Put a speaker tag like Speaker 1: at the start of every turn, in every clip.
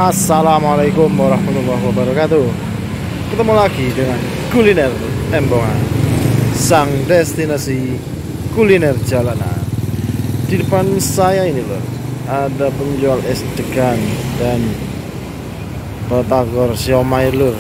Speaker 1: Assalamualaikum warahmatullahi wabarakatuh. Ketemu lagi dengan kuliner Embongan, sang destinasi kuliner jalanan. Di depan saya ini loh, ada penjual es degan dan batagor siomay lur.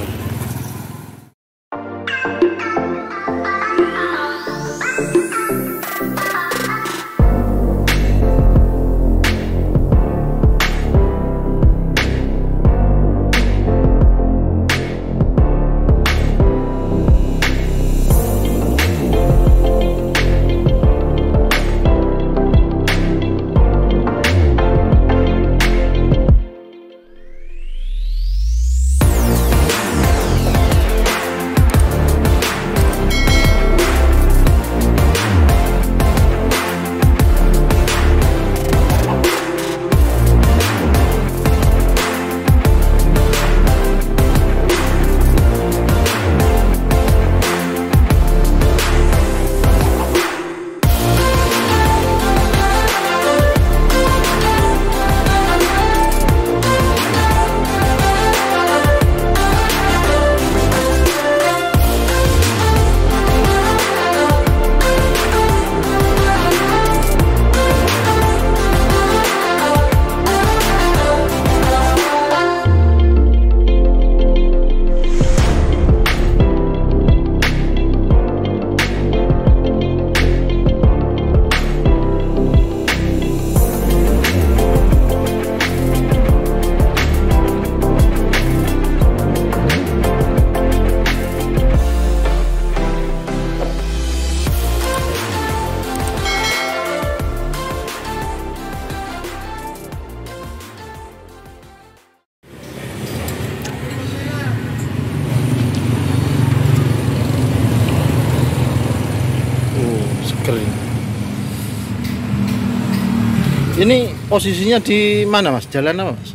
Speaker 1: Ini posisinya di mana mas? Jalan apa mas?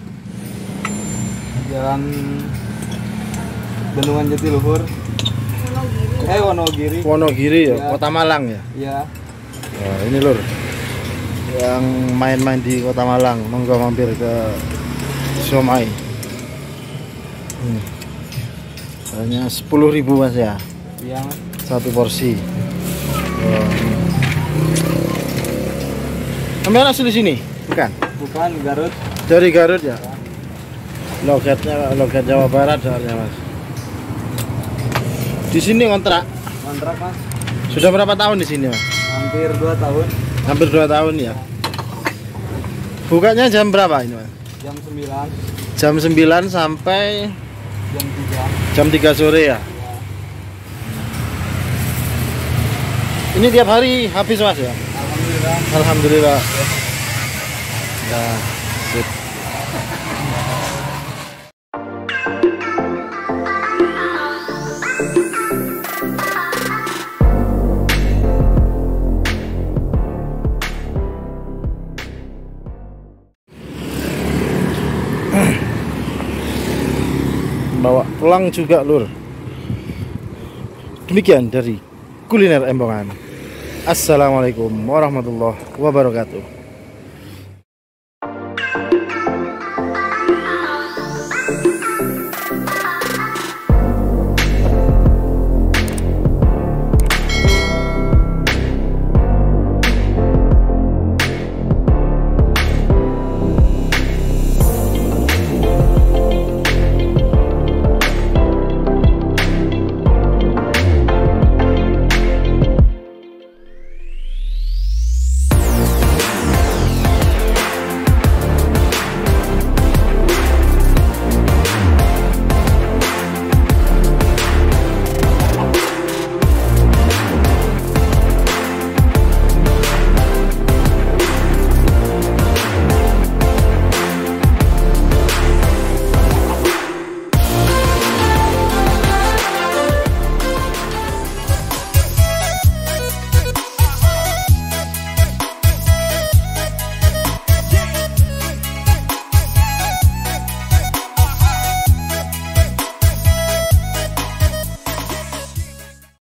Speaker 2: Jalan Bendungan Jatiluhur. Wonogiri.
Speaker 1: Wonogiri ya, Kota Malang ya?
Speaker 2: Iya.
Speaker 1: Nah, ini lur, yang main-main di Kota Malang, monggo mampir ke siomay. Hanya 10.000 mas ya?
Speaker 2: Iya mas.
Speaker 1: Satu porsi. Sampai asli sini? Bukan?
Speaker 2: Bukan, Garut.
Speaker 1: Dari Garut ya? Logatnya logat Jawa Barat soalnya mas. Di sini kontrak?
Speaker 2: Kontrak mas.
Speaker 1: Sudah berapa tahun di sini mas?
Speaker 2: Hampir 2 tahun.
Speaker 1: Hampir 2 tahun ya. Bukanya jam berapa ini mas?
Speaker 2: Jam 9.
Speaker 1: Jam 9 sampai
Speaker 2: jam 3.
Speaker 1: Jam 3 sore ya? Ini tiap hari habis mas ya?
Speaker 2: Alhamdulillah.
Speaker 1: Alhamdulillah. Nah, sip. Bawa pulang juga lur. Demikian dari kuliner Embongan. Assalamualaikum warahmatullahi wabarakatuh.